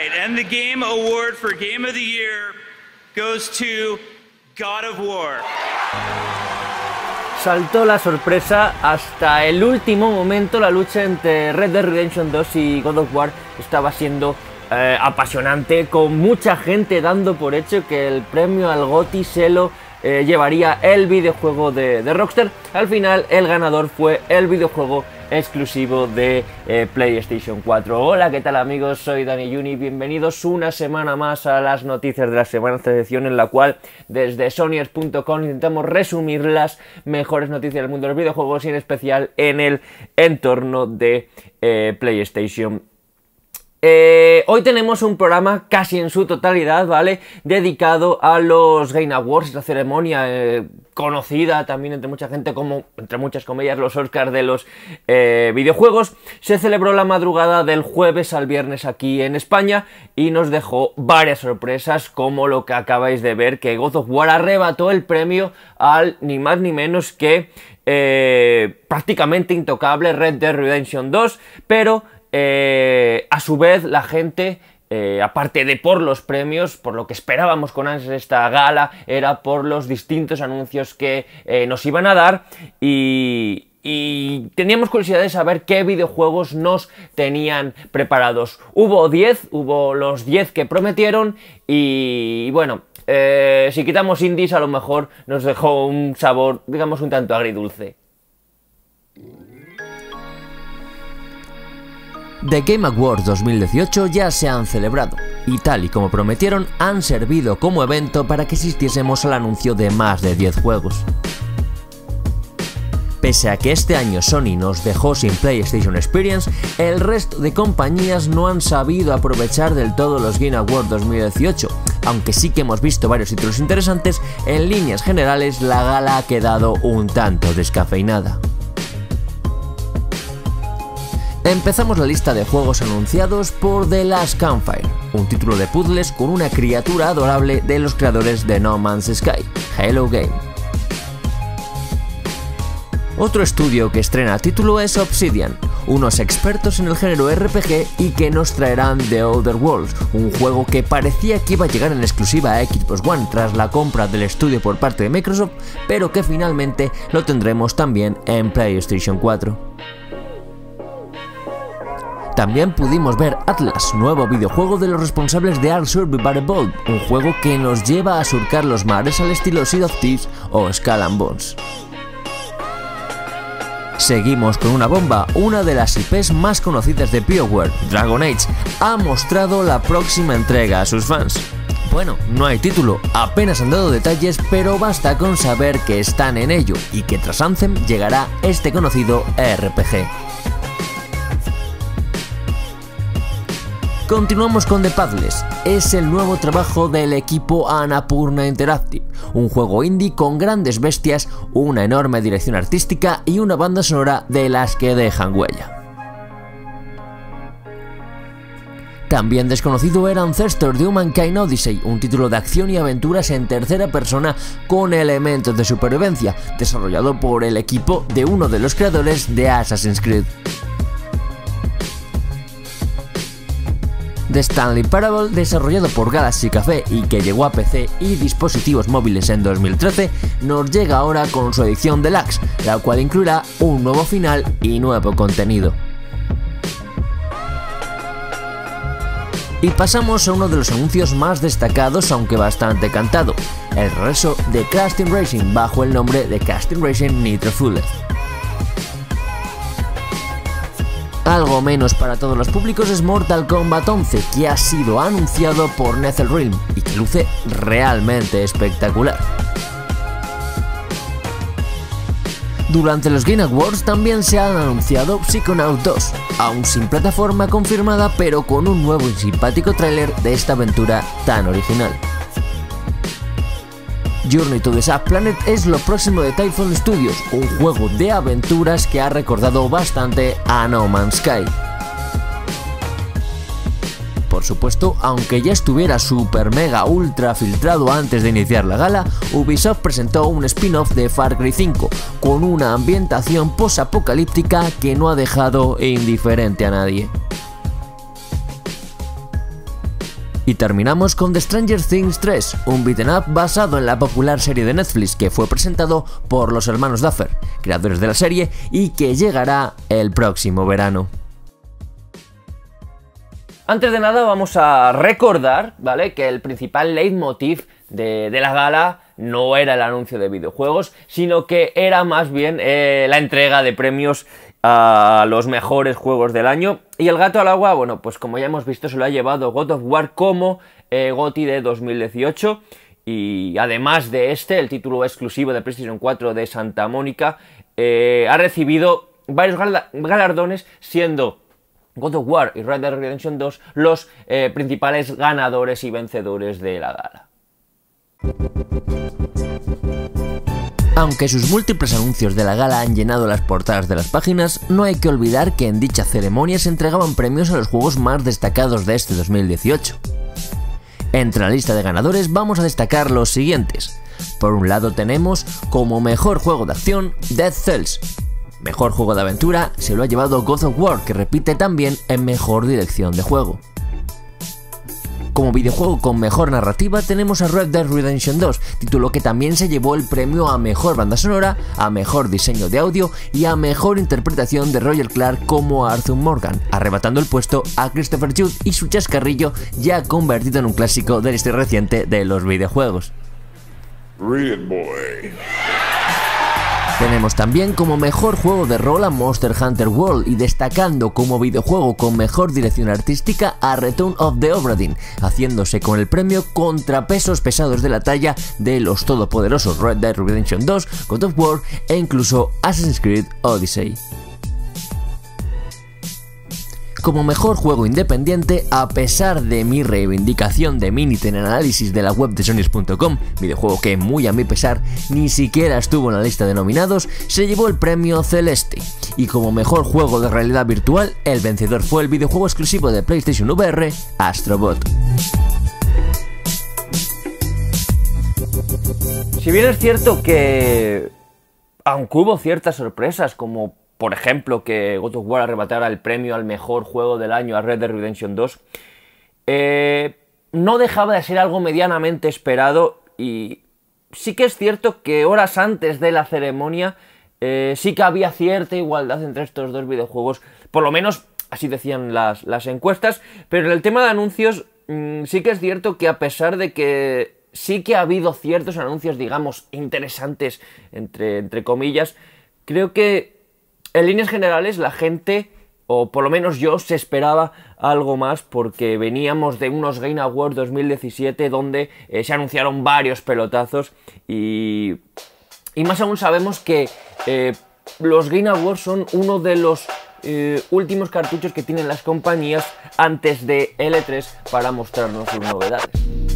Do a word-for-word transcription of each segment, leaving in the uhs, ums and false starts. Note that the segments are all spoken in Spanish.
right, and the Game Award for Game of the Year goes to God of War. Saltó la sorpresa hasta el último momento. La lucha entre Red Dead Redemption dos y God of War estaba siendo eh, apasionante, con mucha gente dando por hecho que el premio al GOTY se lo eh, llevaría el videojuego de, de Rockstar. Al final el ganador fue el videojuego exclusivo de eh, PlayStation cuatro. Hola, ¿qué tal amigos? Soy Dani Juni, bienvenidos una semana más a las noticias de la semana, esta sección en la cual desde Sonyers punto com intentamos resumir las mejores noticias del mundo de los videojuegos y en especial en el entorno de eh, PlayStation. Eh, hoy tenemos un programa casi en su totalidad, ¿vale? Dedicado a los Game Awards, la ceremonia eh, conocida también entre mucha gente como, entre muchas comillas, los Oscars de los eh, videojuegos. Se celebró la madrugada del jueves al viernes aquí en España y nos dejó varias sorpresas, como lo que acabáis de ver, que God of War arrebató el premio al ni más ni menos que eh, prácticamente intocable Red Dead Redemption dos, pero Eh, a su vez la gente, eh, aparte de por los premios, por lo que esperábamos con ansias esta gala, era por los distintos anuncios que eh, nos iban a dar y, y teníamos curiosidad de saber qué videojuegos nos tenían preparados. Hubo diez, hubo los diez que prometieron y, y bueno, eh, si quitamos indies a lo mejor nos dejó un sabor, digamos, un tanto agridulce. The Game Awards dos mil dieciocho ya se han celebrado, y tal y como prometieron, han servido como evento para que asistiésemos al anuncio de más de diez juegos. Pese a que este año Sony nos dejó sin PlayStation Experience, el resto de compañías no han sabido aprovechar del todo los Game Awards dos mil dieciocho, aunque sí que hemos visto varios títulos interesantes. En líneas generales la gala ha quedado un tanto descafeinada. Empezamos la lista de juegos anunciados por The Last Campfire, un título de puzzles con una criatura adorable de los creadores de No Man's Sky, Hello Game. Otro estudio que estrena título es Obsidian, unos expertos en el género R P G y que nos traerán The Outer Worlds, un juego que parecía que iba a llegar en exclusiva a Xbox One tras la compra del estudio por parte de Microsoft, pero que finalmente lo tendremos también en PlayStation cuatro. También pudimos ver Atlas, nuevo videojuego de los responsables de Ark Survival Evolved, un juego que nos lleva a surcar los mares al estilo Sea of Thieves o Skull and Bones. Seguimos con una bomba. Una de las I Pes más conocidas de BioWare, Dragon Age, ha mostrado la próxima entrega a sus fans. Bueno, no hay título, apenas han dado detalles, pero basta con saber que están en ello y que tras Anthem llegará este conocido R P G. Continuamos con The Pathless, es el nuevo trabajo del equipo Annapurna Interactive, un juego indie con grandes bestias, una enorme dirección artística y una banda sonora de las que dejan huella. También desconocido era Ancestor de Humankind Odyssey, un título de acción y aventuras en tercera persona con elementos de supervivencia, desarrollado por el equipo de uno de los creadores de Assassin's Creed. The Stanley Parable, desarrollado por Galaxy Café y que llegó a P C y dispositivos móviles en dos mil trece, nos llega ahora con su edición Deluxe, la cual incluirá un nuevo final y nuevo contenido. Y pasamos a uno de los anuncios más destacados, aunque bastante cantado, el regreso de Crash Team Racing bajo el nombre de Crash Team Racing Nitro Fueled. Algo menos para todos los públicos es Mortal Kombat once, que ha sido anunciado por NetherRealm y que luce realmente espectacular. Durante los Game Awards también se han anunciado Psychonaut dos, aún sin plataforma confirmada, pero con un nuevo y simpático tráiler de esta aventura tan original. Journey to the Subplanet es lo próximo de Typhoon Studios, un juego de aventuras que ha recordado bastante a No Man's Sky. Por supuesto, aunque ya estuviera super mega ultra filtrado antes de iniciar la gala, Ubisoft presentó un spin-off de Far Cry cinco, con una ambientación post-apocalíptica que no ha dejado indiferente a nadie. Y terminamos con The Stranger Things tres, un beat'em up basado en la popular serie de Netflix que fue presentado por los hermanos Duffer, creadores de la serie, y que llegará el próximo verano. Antes de nada vamos a recordar, ¿vale?, que el principal leitmotiv de, de la gala no era el anuncio de videojuegos, sino que era más bien eh, la entrega de premios a los mejores juegos del año. Y el gato al agua, bueno, pues como ya hemos visto, se lo ha llevado God of War como eh, GOTY de dos mil dieciocho. Y además de este, el título exclusivo de PlayStation cuatro de Santa Mónica, eh, ha recibido varios gal galardones, siendo God of War y Red Dead Redemption dos los eh, principales ganadores y vencedores de la gala. Aunque sus múltiples anuncios de la gala han llenado las portadas de las páginas, no hay que olvidar que en dicha ceremonia se entregaban premios a los juegos más destacados de este dos mil dieciocho. Entre la lista de ganadores vamos a destacar los siguientes. Por un lado tenemos como mejor juego de acción Dead Cells. Mejor juego de aventura se lo ha llevado God of War, que repite también en mejor dirección de juego. Como videojuego con mejor narrativa tenemos a Red Dead Redemption dos, título que también se llevó el premio a mejor banda sonora, a mejor diseño de audio y a mejor interpretación de Roger Clark como Arthur Morgan, arrebatando el puesto a Christopher Judge y su chascarrillo ya convertido en un clásico de la historia reciente de los videojuegos. Read, boy. Tenemos también como mejor juego de rol a Monster Hunter World y destacando como videojuego con mejor dirección artística a Return of the Obra Dinn, haciéndose con el premio contra pesos pesados de la talla de los todopoderosos Red Dead Redemption dos, God of War e incluso Assassin's Creed Odyssey. Como mejor juego independiente, a pesar de mi reivindicación de Minit en análisis de la web de Sonies punto com, videojuego que muy a mi pesar ni siquiera estuvo en la lista de nominados, se llevó el premio Celeste. Y como mejor juego de realidad virtual, el vencedor fue el videojuego exclusivo de PlayStation V R, Astrobot. Si bien es cierto que, aunque hubo ciertas sorpresas, como por ejemplo que God of War arrebatara el premio al mejor juego del año a Red Dead Redemption dos, eh, no dejaba de ser algo medianamente esperado. Y sí que es cierto que horas antes de la ceremonia eh, sí que había cierta igualdad entre estos dos videojuegos, por lo menos así decían las, las encuestas. Pero en el tema de anuncios mmm, sí que es cierto que, a pesar de que sí que ha habido ciertos anuncios, digamos, interesantes, entre, entre comillas, creo que en líneas generales la gente, o por lo menos yo, se esperaba algo más, porque veníamos de unos Game Awards dos mil diecisiete donde eh, se anunciaron varios pelotazos y, y más aún sabemos que eh, los Game Awards son uno de los eh, últimos cartuchos que tienen las compañías antes de L tres para mostrarnos sus novedades.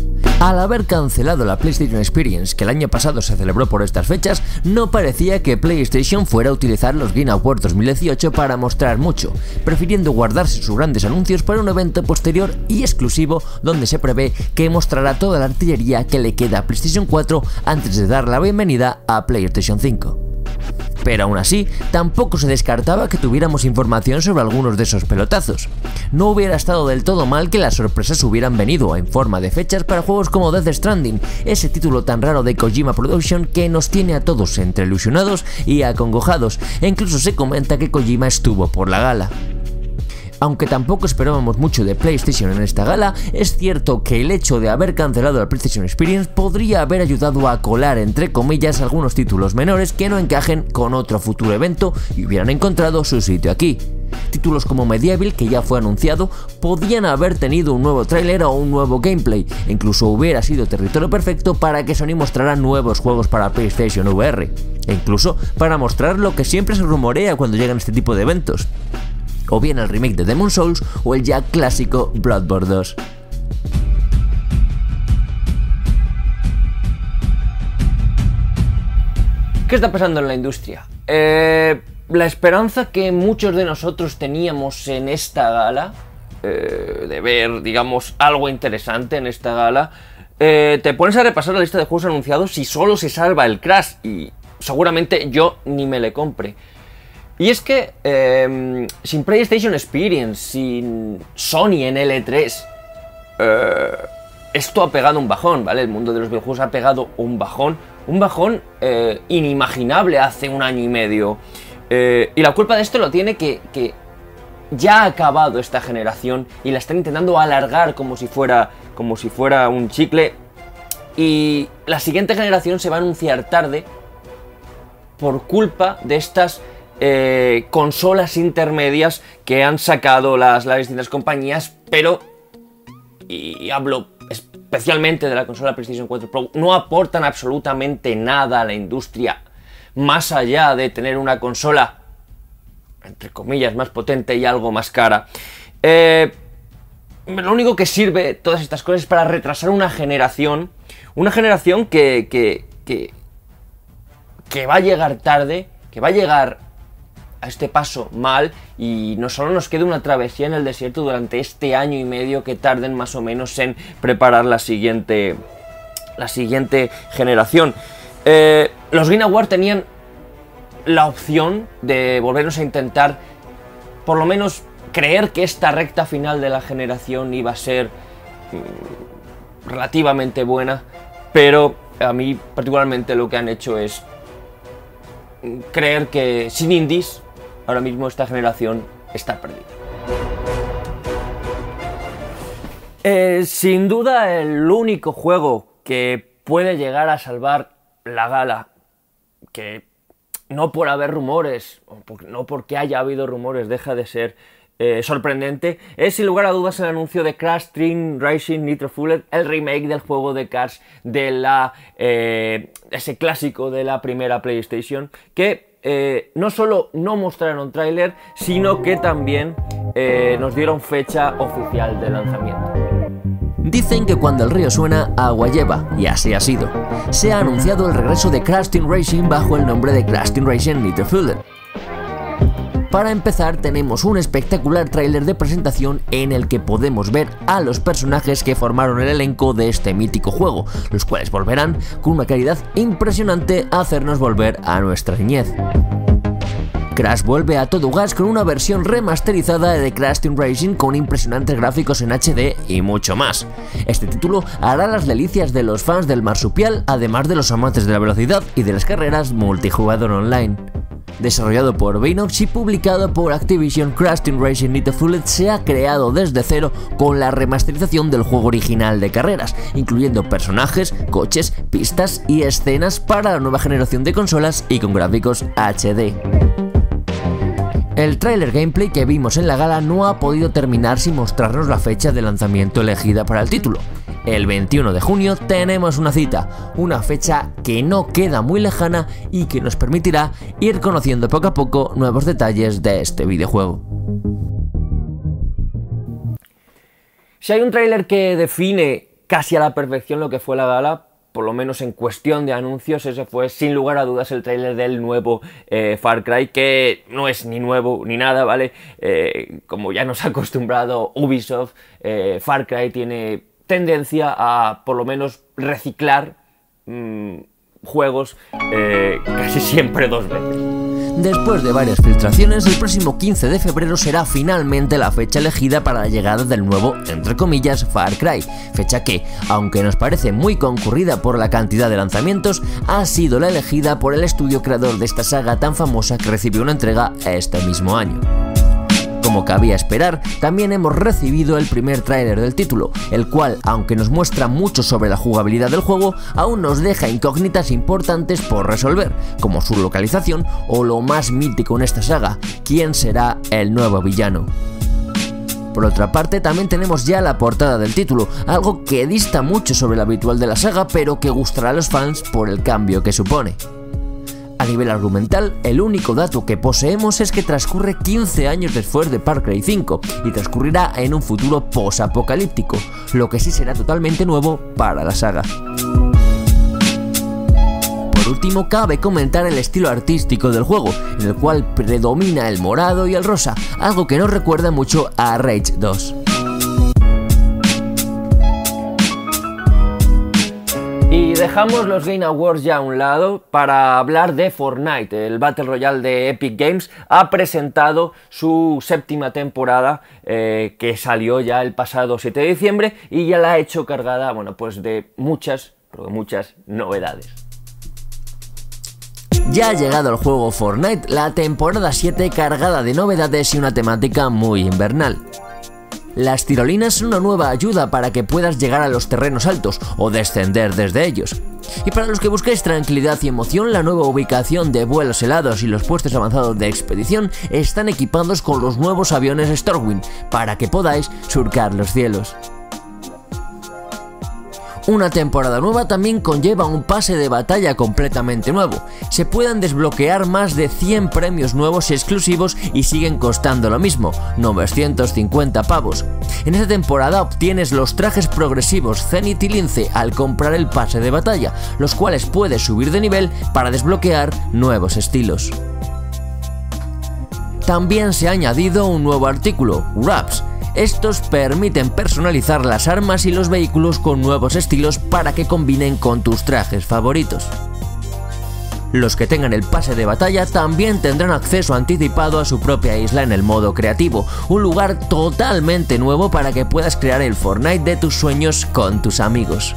Al haber cancelado la PlayStation Experience, que el año pasado se celebró por estas fechas, no parecía que PlayStation fuera a utilizar los Game Awards dos mil dieciocho para mostrar mucho, prefiriendo guardarse sus grandes anuncios para un evento posterior y exclusivo donde se prevé que mostrará toda la artillería que le queda a PlayStation cuatro antes de dar la bienvenida a PlayStation cinco. Pero aún así, tampoco se descartaba que tuviéramos información sobre algunos de esos pelotazos. No hubiera estado del todo mal que las sorpresas hubieran venido en forma de fechas para juegos como Death Stranding, ese título tan raro de Kojima Production que nos tiene a todos entre ilusionados y acongojados, e incluso se comenta que Kojima estuvo por la gala. Aunque tampoco esperábamos mucho de PlayStation en esta gala, es cierto que el hecho de haber cancelado la PlayStation Experience podría haber ayudado a colar, entre comillas, algunos títulos menores que no encajen con otro futuro evento y hubieran encontrado su sitio aquí. Títulos como Medieval, que ya fue anunciado, podían haber tenido un nuevo tráiler o un nuevo gameplay, e incluso hubiera sido territorio perfecto para que Sony mostrara nuevos juegos para PlayStation V R, e incluso para mostrar lo que siempre se rumorea cuando llegan este tipo de eventos, o bien el remake de Demon's Souls o el ya clásico Bloodborne dos. ¿Qué está pasando en la industria? Eh, la esperanza que muchos de nosotros teníamos en esta gala, eh, de ver, digamos, algo interesante en esta gala, eh, te pones a repasar la lista de juegos anunciados y solo se salva el Crash, y seguramente yo ni me le compre. Y es que eh, sin PlayStation Experience, sin Sony en L tres, eh, esto ha pegado un bajón, ¿vale? El mundo de los videojuegos ha pegado un bajón, un bajón eh, inimaginable hace un año y medio. Eh, y la culpa de esto lo tiene que, que ya ha acabado esta generación y la están intentando alargar como si fuera, como si fuera un chicle. Y la siguiente generación se va a anunciar tarde por culpa de estas eh, consolas intermedias que han sacado las, las distintas compañías, pero, y hablo especialmente de la consola PlayStation cuatro Pro, no aportan absolutamente nada a la industria, más allá de tener una consola, entre comillas, más potente y algo más cara. Eh, lo único que sirve todas estas cosas es para retrasar una generación, una generación que, que, que, que va a llegar tarde, que va a llegar a este paso mal, y no solo nos queda una travesía en el desierto durante este año y medio que tarden más o menos en preparar la siguiente, la siguiente generación. Eh, los Game Awards tenían la opción de volvernos a intentar, por lo menos, creer que esta recta final de la generación iba a ser mmm, relativamente buena, pero a mí particularmente lo que han hecho es creer que sin indies ahora mismo esta generación está perdida. Eh, sin duda el único juego que puede llegar a salvar la gala, que no por haber rumores, o por, no porque haya habido rumores deja de ser eh, sorprendente, es sin lugar a dudas el anuncio de Crash Team Racing Nitro Fueled, el remake del juego de Cars de la eh, ese clásico de la primera PlayStation, que Eh, no solo no mostraron tráiler, sino que también eh, nos dieron fecha oficial de lanzamiento. Dicen que cuando el río suena, agua lleva, y así ha sido. Se ha anunciado el regreso de Crash Team Racing bajo el nombre de Crash Team Racing Nitro Fueled. Para empezar, tenemos un espectacular tráiler de presentación en el que podemos ver a los personajes que formaron el elenco de este mítico juego, los cuales volverán con una calidad impresionante a hacernos volver a nuestra niñez. Crash vuelve a todo gas con una versión remasterizada de Crash Team Racing con impresionantes gráficos en H D y mucho más. Este título hará las delicias de los fans del marsupial, además de los amantes de la velocidad y de las carreras multijugador online. Desarrollado por Baynox y publicado por Activision, Crash Team Racing Nitro Fueled se ha creado desde cero con la remasterización del juego original de carreras, incluyendo personajes, coches, pistas y escenas para la nueva generación de consolas y con gráficos H D. El tráiler gameplay que vimos en la gala no ha podido terminar sin mostrarnos la fecha de lanzamiento elegida para el título. El veintiuno de junio tenemos una cita, una fecha que no queda muy lejana y que nos permitirá ir conociendo poco a poco nuevos detalles de este videojuego. Si hay un tráiler que define casi a la perfección lo que fue la gala, por lo menos en cuestión de anuncios, ese fue sin lugar a dudas el tráiler del nuevo eh, Far Cry, que no es ni nuevo ni nada, ¿vale? Eh, como ya nos ha acostumbrado Ubisoft, eh, Far Cry tiene tendencia a, por lo menos, reciclar mmm, juegos eh, casi siempre dos veces. Después de varias filtraciones, el próximo quince de febrero será finalmente la fecha elegida para la llegada del nuevo, entre comillas, Far Cry, fecha que, aunque nos parece muy concurrida por la cantidad de lanzamientos, ha sido la elegida por el estudio creador de esta saga tan famosa que recibió una entrega este mismo año. Como cabía esperar, también hemos recibido el primer tráiler del título, el cual, aunque nos muestra mucho sobre la jugabilidad del juego, aún nos deja incógnitas importantes por resolver, como su localización o lo más mítico en esta saga, ¿quién será el nuevo villano? Por otra parte, también tenemos ya la portada del título, algo que dista mucho sobre lo habitual de la saga, pero que gustará a los fans por el cambio que supone. A nivel argumental, el único dato que poseemos es que transcurre quince años después de Far Cry cinco y transcurrirá en un futuro post-apocalíptico, lo que sí será totalmente nuevo para la saga. Por último, cabe comentar el estilo artístico del juego, en el cual predomina el morado y el rosa, algo que nos recuerda mucho a Rage dos. Y dejamos los Game Awards ya a un lado para hablar de Fortnite. El Battle Royale de Epic Games ha presentado su séptima temporada eh, que salió ya el pasado siete de diciembre y ya la ha hecho cargada, bueno, pues de muchas, pero muchas novedades. Ya ha llegado el juego Fortnite, la temporada siete cargada de novedades y una temática muy invernal. Las tirolinas son una nueva ayuda para que puedas llegar a los terrenos altos o descender desde ellos. Y para los que busquéis tranquilidad y emoción, la nueva ubicación de vuelos helados y los puestos avanzados de expedición están equipados con los nuevos aviones Stormwind para que podáis surcar los cielos. Una temporada nueva también conlleva un pase de batalla completamente nuevo. Se pueden desbloquear más de cien premios nuevos y exclusivos y siguen costando lo mismo, novecientos cincuenta pavos. En esta temporada obtienes los trajes progresivos Zenith y Lince al comprar el pase de batalla, los cuales puedes subir de nivel para desbloquear nuevos estilos. También se ha añadido un nuevo artículo, Wraps. Estos permiten personalizar las armas y los vehículos con nuevos estilos para que combinen con tus trajes favoritos. Los que tengan el pase de batalla también tendrán acceso anticipado a su propia isla en el modo creativo, un lugar totalmente nuevo para que puedas crear el Fortnite de tus sueños con tus amigos.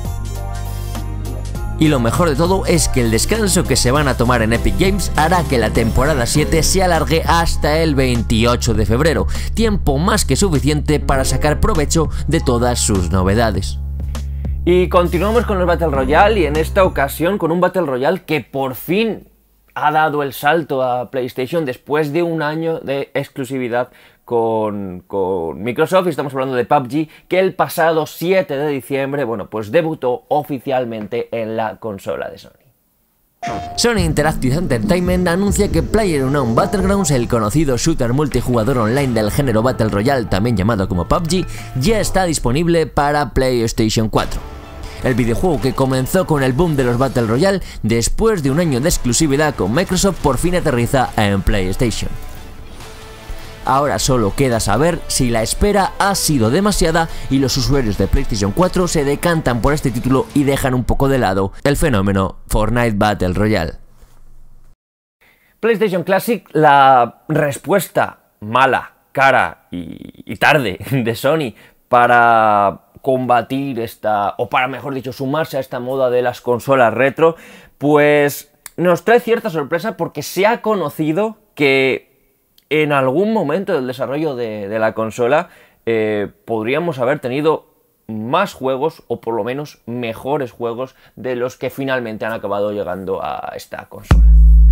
Y lo mejor de todo es que el descanso que se van a tomar en Epic Games hará que la temporada siete se alargue hasta el veintiocho de febrero, tiempo más que suficiente para sacar provecho de todas sus novedades. Y continuamos con el Battle Royale y en esta ocasión con un Battle Royale que por fin ha dado el salto a PlayStation después de un año de exclusividad con, con Microsoft. Y estamos hablando de P U B G, que el pasado siete de diciembre, bueno, pues debutó oficialmente en la consola de Sony. Sony Interactive Entertainment anuncia que PlayerUnknown's Battlegrounds, el conocido shooter multijugador online del género Battle Royale, también llamado como P U B G, ya está disponible para PlayStation cuatro. El videojuego que comenzó con el boom de los Battle Royale, después de un año de exclusividad con Microsoft, por fin aterriza en PlayStation. Ahora solo queda saber si la espera ha sido demasiada y los usuarios de PlayStation cuatro se decantan por este título y dejan un poco de lado el fenómeno Fortnite Battle Royale. PlayStation Classic, la respuesta mala, cara y, y tarde de Sony para combatir esta, o para mejor dicho, sumarse a esta moda de las consolas retro, pues nos trae cierta sorpresa porque se ha conocido que en algún momento del desarrollo de, de la consola eh, podríamos haber tenido más juegos, o por lo menos mejores juegos, de los que finalmente han acabado llegando a esta consola.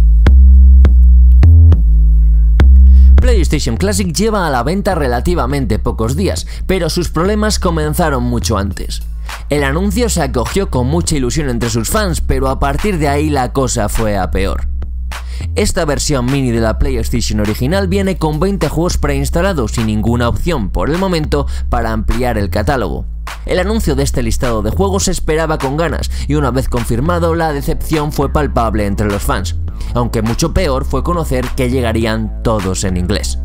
PlayStation Classic lleva a la venta relativamente pocos días, pero sus problemas comenzaron mucho antes. El anuncio se acogió con mucha ilusión entre sus fans, pero a partir de ahí la cosa fue a peor. Esta versión mini de la PlayStation original viene con veinte juegos preinstalados y ninguna opción, por el momento, para ampliar el catálogo. El anuncio de este listado de juegos se esperaba con ganas y una vez confirmado, la decepción fue palpable entre los fans, aunque mucho peor fue conocer que llegarían todos en inglés.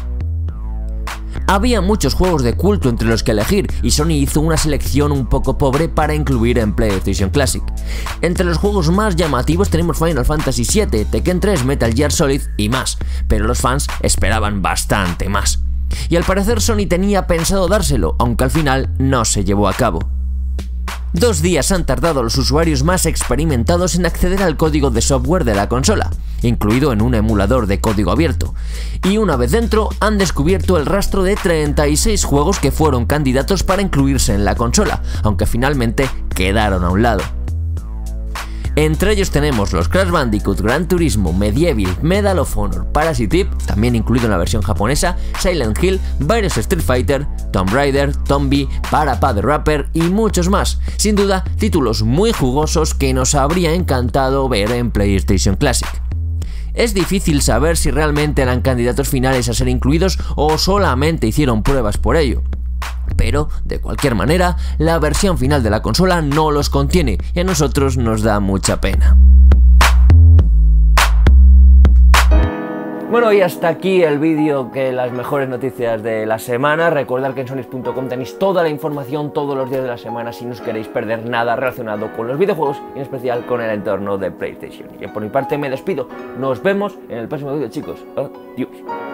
Había muchos juegos de culto entre los que elegir y Sony hizo una selección un poco pobre para incluir en PlayStation Classic. Entre los juegos más llamativos tenemos Final Fantasy siete, Tekken tres, Metal Gear Solid y más, pero los fans esperaban bastante más. Y al parecer Sony tenía pensado dárselo, aunque al final no se llevó a cabo. Dos días han tardado los usuarios más experimentados en acceder al código de software de la consola, incluido en un emulador de código abierto, y una vez dentro han descubierto el rastro de treinta y seis juegos que fueron candidatos para incluirse en la consola, aunque finalmente quedaron a un lado. Entre ellos tenemos los Crash Bandicoot, Gran Turismo, Medieval, Medal of Honor, Parasite Eve, también incluido en la versión japonesa, Silent Hill, varios Street Fighter, Tomb Raider, Tombi, Parappa the Rapper y muchos más. Sin duda, títulos muy jugosos que nos habría encantado ver en PlayStation Classic. Es difícil saber si realmente eran candidatos finales a ser incluidos o solamente hicieron pruebas por ello. Pero, de cualquier manera, la versión final de la consola no los contiene y a nosotros nos da mucha pena. Bueno, y hasta aquí el vídeo que las mejores noticias de la semana. Recordad que en sonys punto com tenéis toda la información todos los días de la semana si no os queréis perder nada relacionado con los videojuegos y en especial con el entorno de PlayStation. Y por mi parte me despido. Nos vemos en el próximo vídeo, chicos. Adiós.